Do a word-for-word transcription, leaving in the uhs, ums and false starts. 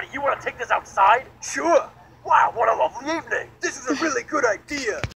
you want to take this outside? Sure. Wow, what a lovely evening. This is a really good idea.